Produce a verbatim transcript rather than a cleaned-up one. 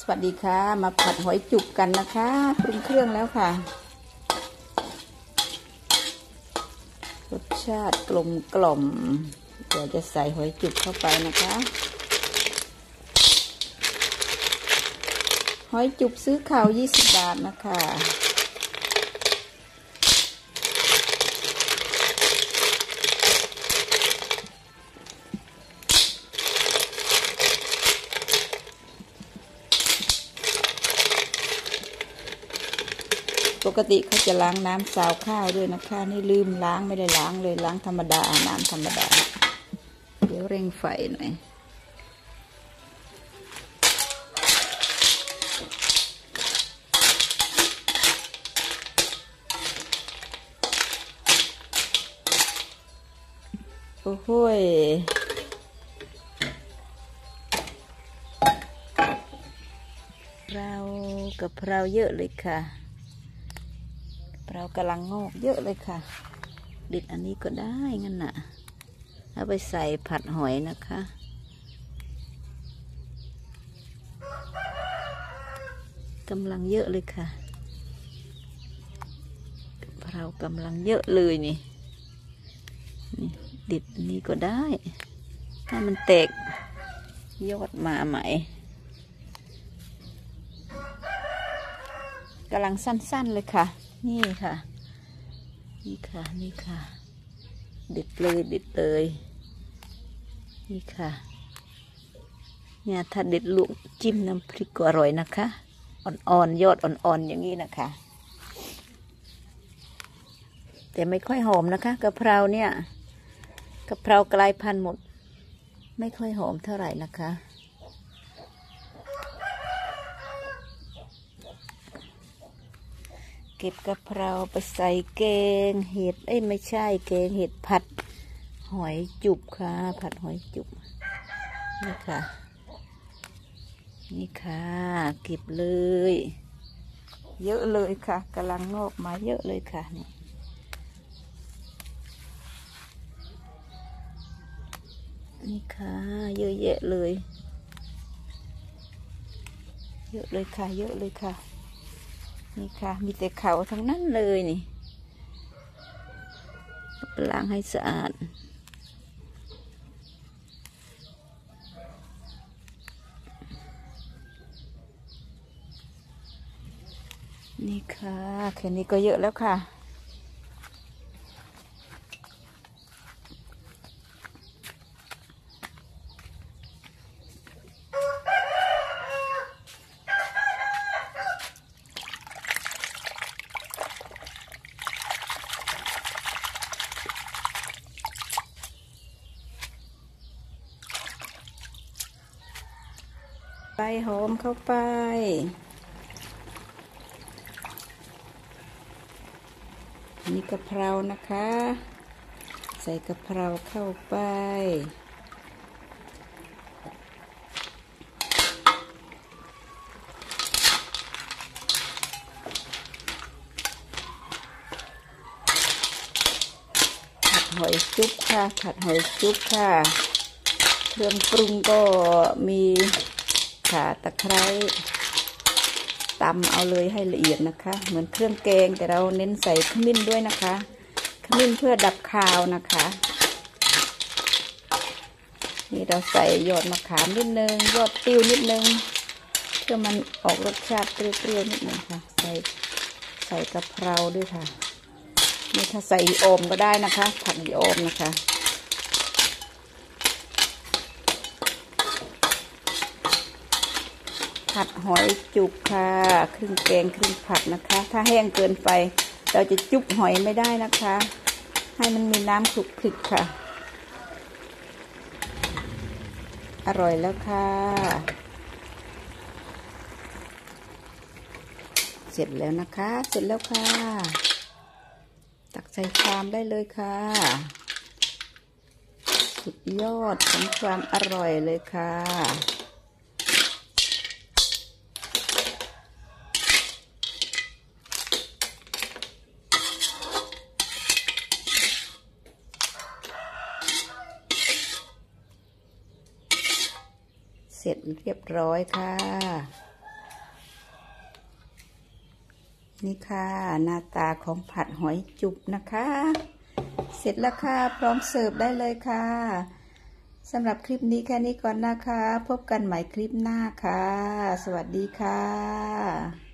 สวัสดีค่ะมาผัดหอยจุกกันนะคะปรุงเครื่องแล้วค่ะรสชาติกลมกล่อมเดี๋ยวจะใส่หอยจุกเข้าไปนะคะหอยจุกซื้อข่าวยี่สิบบาทนะคะปกติเขาจะล้างน้ำซาวข้าวด้วยนะคะนี่ลืมล้างไม่ได้ล้างเลยล้างธรรมดาน้ำธรรมดาเดี๋ยวเร่งไฟหน่อยโอ้โหเรากะเพราเยอะเลยค่ะเรากำลังงอกเยอะเลยค่ะดิดอันนี้ก็ได้งั้นน่ะเอาไปใส่ผัดหอยนะคะกำลังเยอะเลยค่ะเรากำลังเยอะเลยนี่นี่ดิดอันนี้ก็ได้ถ้ามันแตกยอดมาใหม่กำลังสั้นๆเลยค่ะนี่ค่ะนี่ค่ะนี่ค่ะเด็ดเลยเด็ดเลยนี่ค่ะเนี่ยถ้าเด็ดลูกจิ้มน้ำพริกก็อร่อยนะคะอ่อนๆยอดอ่อนๆอย่างนี้นะคะแต่ไม่ค่อยหอมนะคะกะเพราเนี่ยกะเพรากลายพันธุ์หมดไม่ค่อยหอมเท่าไหร่นะคะเก็บกะเพราไปใส่แกงเห็ดเอ้ยไม่ใช่แกงเห็ดผัดหอยจุบค่ะผัดหอยจุบนี่ค่ะนี่ค่ะเก็บเลยเยอะเลยค่ะกำลังงอกมาเยอะเลยค่ะนี่นี่ค่ะเยอะแยะเลยเยอะเลยค่ะเยอะเลยค่ะนี่ค่ะมีแต่เขาทั้งนั้นเลยนี่ล้างให้สะอาดนี่ค่ะแค่นี้ก็เยอะแล้วค่ะใบหอมเข้าไปนี่กะเพรานะคะใส่กะเพราเข้าไปผัดหอยจุ๊บค่ะผัดหอยจุ๊บค่ะเครื่องปรุงก็มีข่าตะไคร้ตำเอาเลยให้ละเอียดนะคะเหมือนเครื่องแกงแต่เราเน้นใส่ขมิ้นด้วยนะคะขมิ้นเพื่อดับคาวนะคะนี่เราใส่ยอดมะขามนิดนึงยอดติ้วนิดนึงเพื่อมันออกรสชาติเปรี้ยวๆนิดนึงค่ะใส่ใส่กะเพราด้วยค่ะนี่ถ้าใส่โอมก็ได้นะคะผัดโอมนะคะผัดหอยจุกค่ะครึ่งแกงครึ่งผัดนะคะถ้าแห้งเกินไปเราจะจุบหอยไม่ได้นะคะให้มันมีน้ำคลุกคลิกค่ะอร่อยแล้วค่ะเสร็จแล้วนะคะเสร็จแล้วค่ะตักใส่ชามได้เลยค่ะสุดยอดของความอร่อยเลยค่ะเสร็จเรียบร้อยค่ะนี่ค่ะหน้าตาของผัดหอยจุบนะคะเสร็จแล้วค่ะพร้อมเสิร์ฟได้เลยค่ะสำหรับคลิปนี้แค่นี้ก่อนนะคะพบกันใหม่คลิปหน้าค่ะสวัสดีค่ะ